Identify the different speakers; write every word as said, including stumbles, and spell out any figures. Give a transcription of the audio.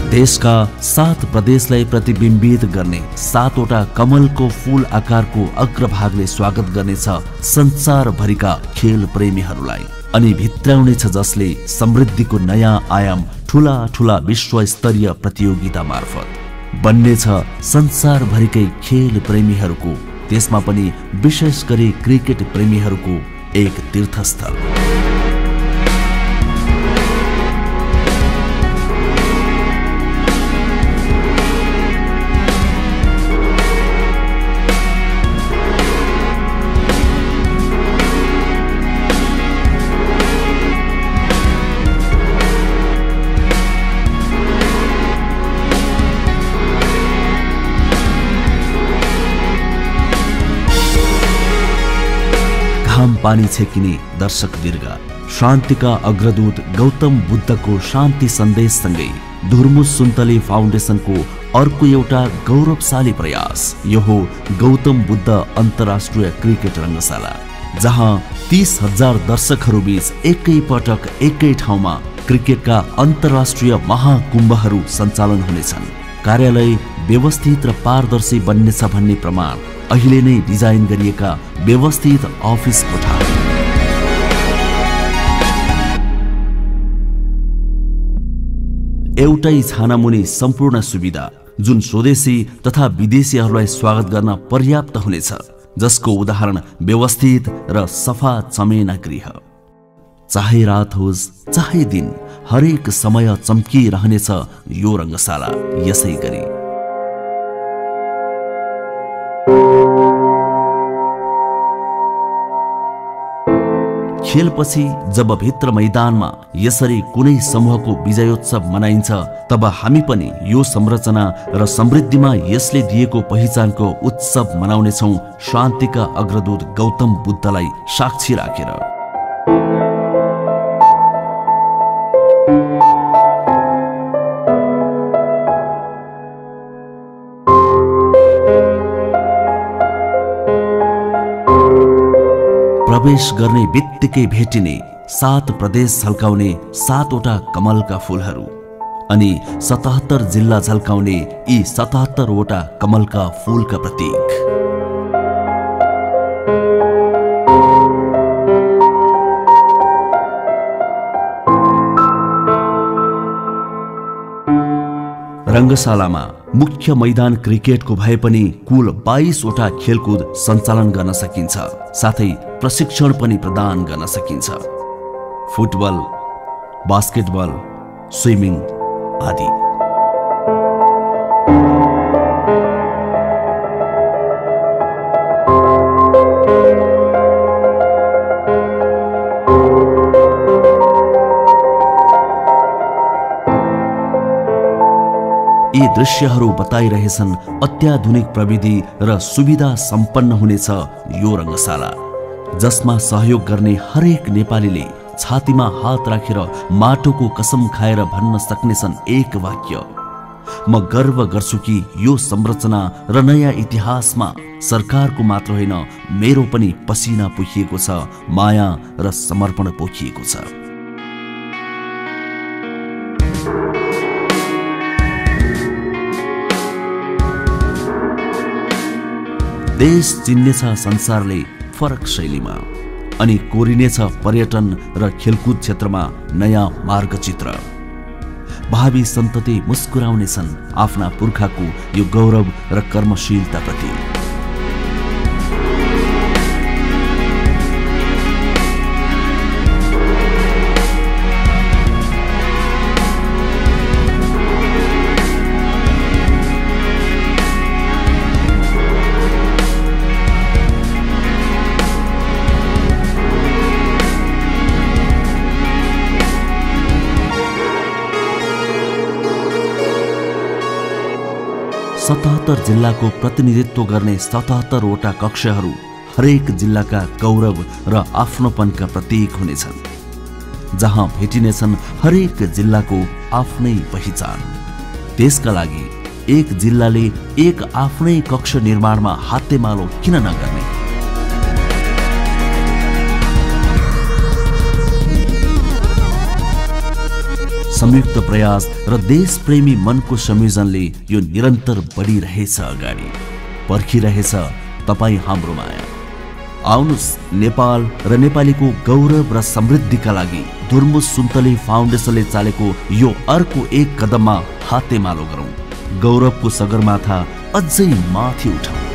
Speaker 1: देशका सात प्रदेशलाई प्रतिबिम्बित गर्ने सातवटा कमलको फूल आकारको अग्रभागले स्वागत गर्नेछ संसारभरिका खेल प्रेमीहरूलाई अनि भित्राउनेछ जसले समृद्धिको नयाँ आयाम ठूला ठूला विश्व स्तरीय प्रतियोगिता मार्फत बन्नेछ संसारभरिकै खेल प्रेमीहरूको, त्यसमा पनि विशेष गरी क्रिकेट प्रेमीहरूको एक तीर्थस्थल। घाम पानी छेकिने दर्शक दीर्घ शान्तिका अग्रदूत गौतम बुद्धको शान्ति सन्देशसँगै धुर्मुस सुन्तले फाउन्डेसनको अर्को एउटा गौरवशाली प्रयास यो हो गौतम बुद्ध अन्तर्राष्ट्रिय क्रिकेट रङ्गशाला, जहाँ तीस हजार दर्शकहरू बीच एकै पटक एकै ठाउँमा क्रिकेटका अन्तर्राष्ट्रिय महाकुम्भहरू सञ्चालन हुनेछन्। कार्यालय व्यवस्थित र पारदर्शी बन्नेछ भन्ने प्रमाण अहिले नै डिजाइन गरिएका व्यवस्थित अफिस कोठा, एउटै छानामुनि सम्पूर्ण सुविधा जुन स्वदेशी तथा विदेशीहरूलाई स्वागत गर्न पर्याप्त हुनेछ, जसको उदाहरण व्यवस्थित र सफा चमेना गृह। चाहे रात होस् चाहे दिन हरेक समय चम्किरहनेछ यो रङ्गशाला। यसै गरी खेलपछि जब भित्र मैदानमा यसरी कुनै समूहको विजयोत्सव मनाइन्छ, तब हामी पनि यो संरचना र समृद्धिमा यसले दिएको पहिचानको उत्सव मनाउनेछौँ, शान्तिका अग्रदूत गौतम बुद्धलाई साक्षी राखेर। प्रवेश गर्ने बित्तिकै भेटिने सात प्रदेश झल्काउने सातवटा कमलका फूलहरू अनि सतहत्तर जिल्ला झल्काउने यी सतहत्तरवटा कमलका फूलका प्रतीक। रङ्गशालामा मुख्य मैदान क्रिकेटको भए पनि कुल बाइसवटा खेलकुद सञ्चालन गर्न सकिन्छ, साथै प्रशिक्षण पनि प्रदान गर्न सकिन्छ। फुटबल, बास्केटबल, स्विमिङ आदि। यी दृश्यहरू बताइरहेछन् अत्याधुनिक प्रविधि र सुविधा सम्पन्न हुनेछ यो रङ्गशाला, जसमा सहयोग गर्ने हरेक नेपालीले छातीमा हात राखेर माटोको कसम खाएर भन्न सक्नेछन् एक वाक्य, म गर्व गर्छु कि यो संरचना र नयाँ इतिहासमा सरकारको मात्र होइन मेरो पनि पसिना पोखिएको छ, माया र समर्पण पोखिएको छ। देश चिन्नेछ संसारले फरक शैलीमा अनि कोरिनेछ पर्यटन र खेलकुद क्षेत्रमा नयाँ मार्गचित्र। भावी सन्तति मुस्कुराउनेछन् आफ्ना पुर्खाको यो गौरव र कर्मशीलता प्रति। सतहत्तर जिल्लाको प्रतिनिधित्व गर्ने सतहत्तरवटा कक्षहरू हरेक जिल्लाका गौरव र आफ्नोपनका प्रतीक हुनेछन्, जहाँ भेटिनेछन् हरेक जिल्लाको आफ्नै पहिचान। त्यसका लागि एक जिल्लाले एक आफ्नै कक्ष निर्माणमा हातेमालो किन नगर्ने? संयुक्त प्रयास र देशप्रेमी मनको संयोजनले यो निरन्तर बढिरहेछ अगाडि, पर्खिरहेछ तपाईँ हाम्रो माया। आउनुस् नेपाल र नेपालीको गौरव र समृद्धिका लागि धुर्मुस सुन्तले फाउन्डेसनले चालेको यो अर्को एक कदममा हातेमालो गरौँ। गौरवको सगरमाथा अझै माथि उठाउँ।